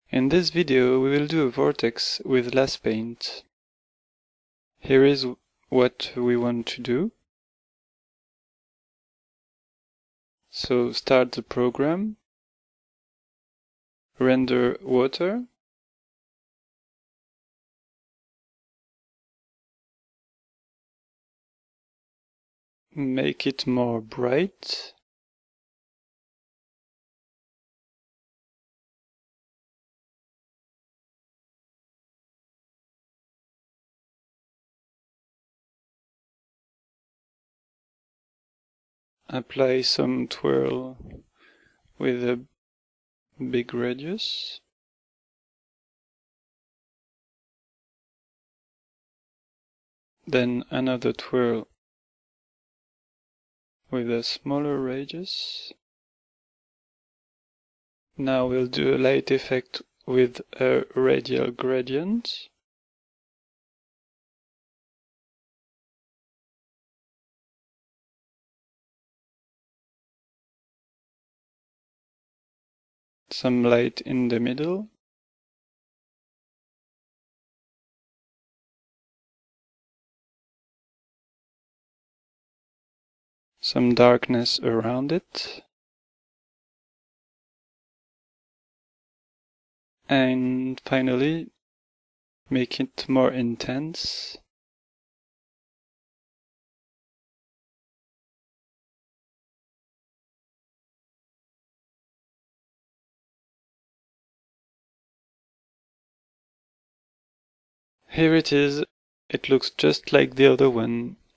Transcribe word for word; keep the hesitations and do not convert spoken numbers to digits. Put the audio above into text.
In this video we will do a vortex with LazPaint. Here is what we want to do. So start the program, render water, make it more bright, apply some twirl with a big radius, then another twirl with a smaller radius. Now we'll do a light effect with a radial gradient. Some light in the middle. Some darkness around it. And finally, make it more intense. Here it is. It looks just like the other one,